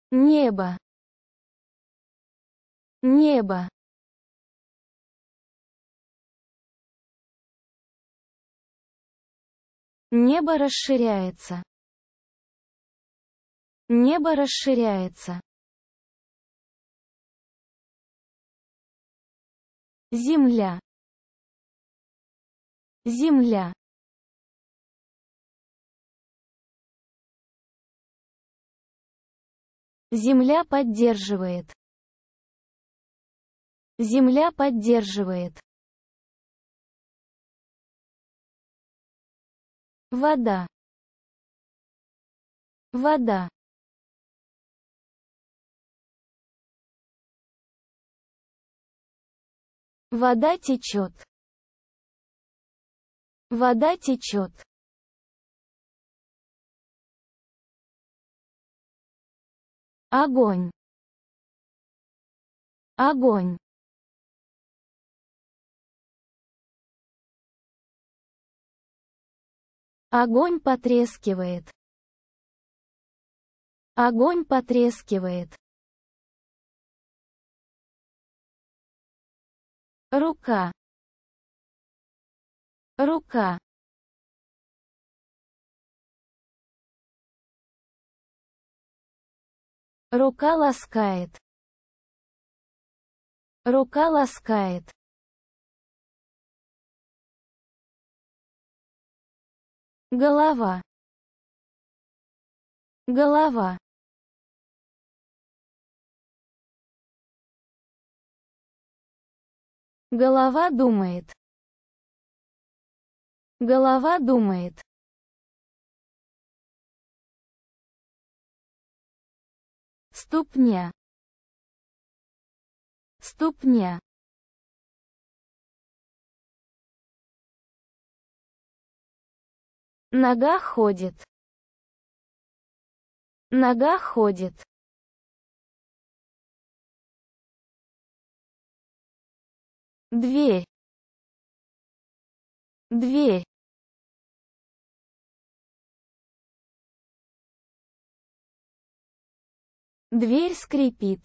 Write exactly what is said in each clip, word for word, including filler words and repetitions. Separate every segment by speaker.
Speaker 1: Небо. Небо. Небо расширяется. Небо расширяется. Земля. Земля. Земля поддерживает. Земля поддерживает. Вода. Вода. Вода течет. Вода течет. Огонь. Огонь. Огонь потрескивает. Огонь потрескивает. Рука. Рука. Рука ласкает. Рука ласкает. Голова. Голова. Голова думает. Голова думает. Ступня. Ступня. Нога ходит. Нога ходит. Дверь. Дверь. Дверь скрипит.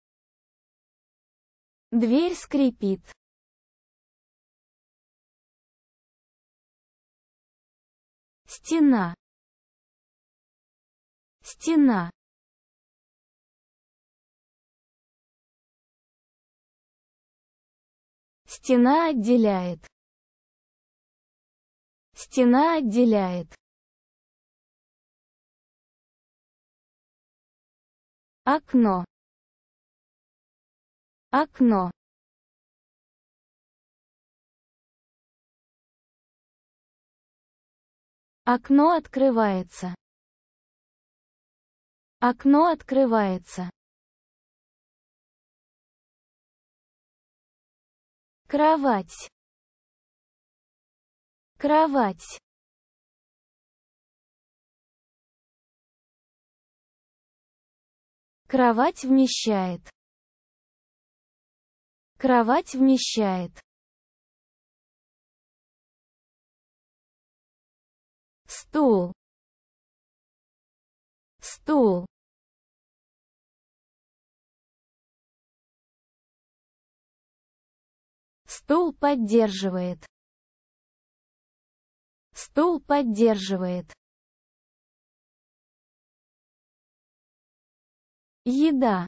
Speaker 1: Дверь скрипит. Стена. Стена. Стена отделяет. Стена отделяет. Окно. Окно. Окно открывается. Окно открывается. Кровать. Кровать. Кровать вмещает. Кровать вмещает. Стул. Стул. Стул поддерживает. Стул поддерживает. Еда.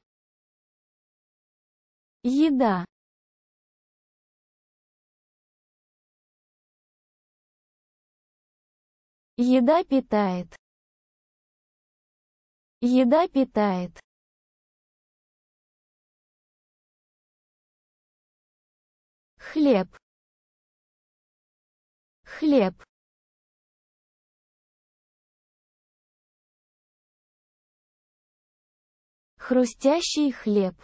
Speaker 1: Еда. Еда питает. Еда питает. Хлеб. Хлеб. Хрустящий хлеб.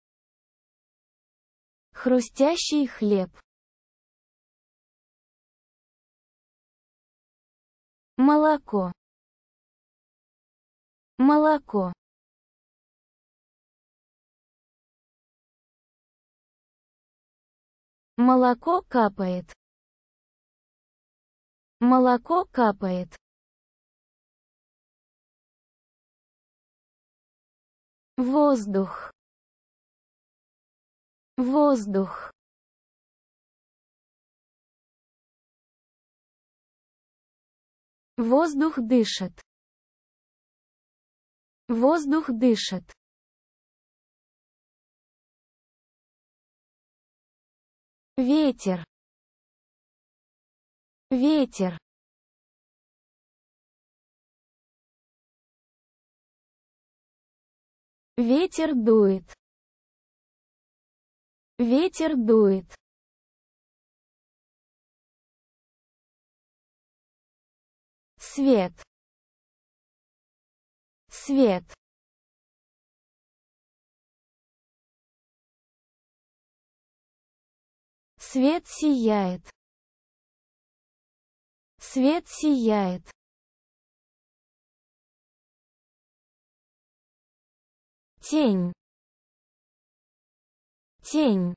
Speaker 1: Хрустящий хлеб. Молоко. Молоко. Молоко капает. Молоко капает. Воздух. Воздух. Воздух дышит. Воздух дышит. Ветер. Ветер. Ветер дует. Ветер дует. Свет. Свет. Свет сияет. Свет сияет. Тень. Тень.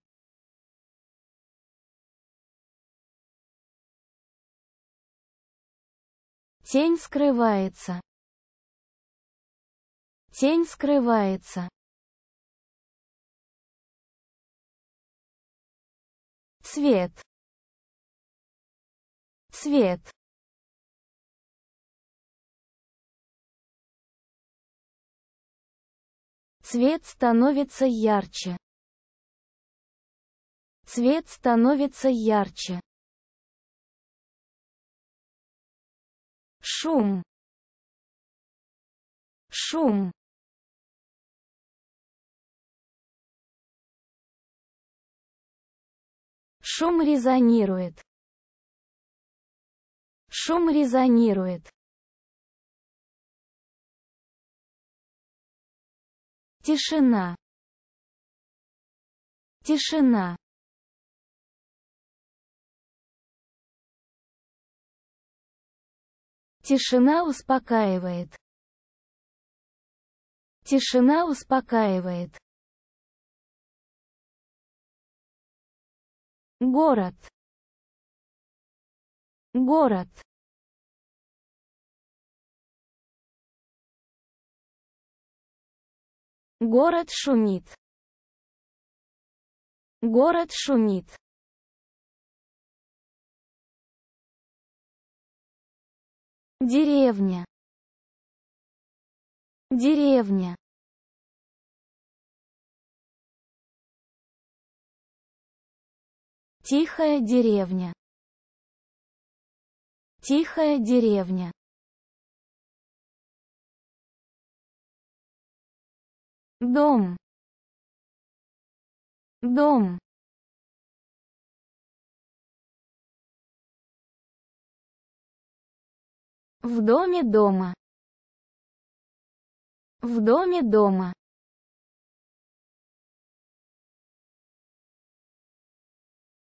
Speaker 1: Тень скрывается. Тень скрывается. Цвет. Цвет. Цвет становится ярче. Цвет становится ярче. Шум. Шум. Шум резонирует. Шум резонирует. Тишина. Тишина. Тишина успокаивает. Тишина успокаивает. Город. Город. Город шумит. Город шумит. Деревня. Деревня. Тихая деревня. Тихая деревня. Дом. Дом. В доме дома. В доме дома.